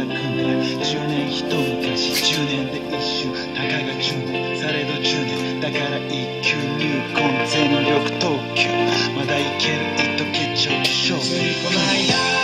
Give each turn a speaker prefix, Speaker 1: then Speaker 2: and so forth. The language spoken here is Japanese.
Speaker 1: た訓練10年一昔10年で一瞬たかが10年されど10年だから一級入魂全力投球まだいける一時長期勝負ついこの間